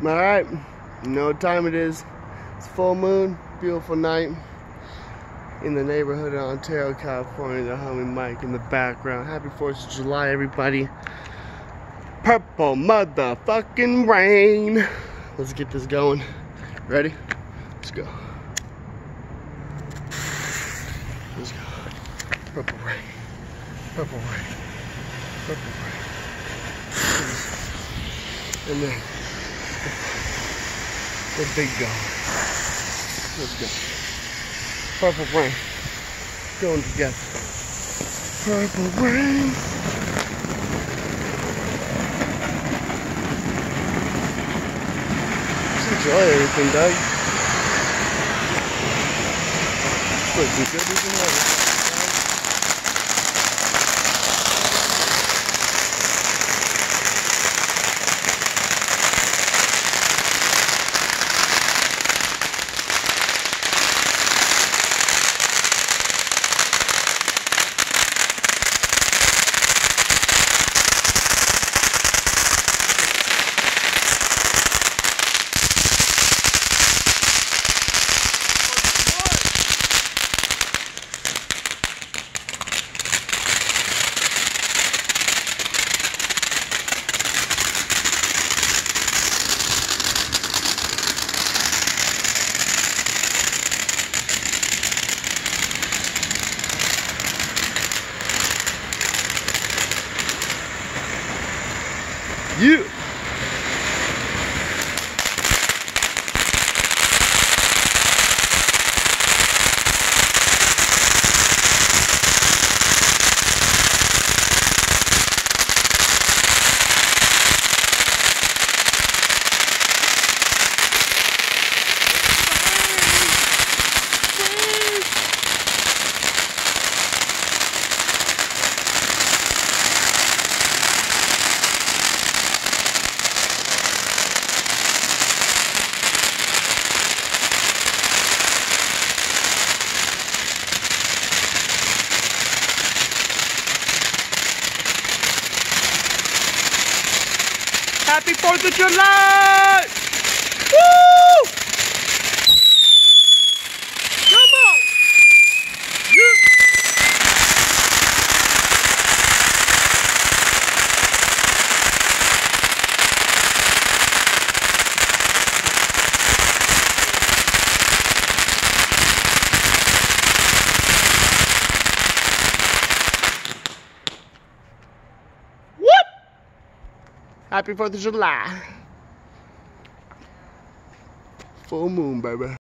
Alright, you know what time it is. It's full moon, beautiful night in the neighborhood of Ontario, California. The homie Mike in the background. Happy 4th of July, everybody. Purple motherfucking rain. Let's get this going. Ready? Let's go. Let's go. Purple rain. Purple rain. Purple rain. And then the big guy. Let's go. Purple rain. Going together. Purple rain. Just enjoy everything, Doug. Looking good as ever. You. Happy 4th of July! Woo! Come on! Yeah. Happy 4th of July. Full moon, baby.